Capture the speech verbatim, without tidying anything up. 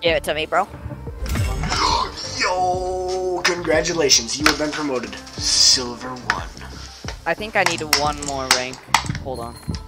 Give it to me, bro. Yo, congratulations, you have been promoted. Silver one. I think I need one more rank. Hold on.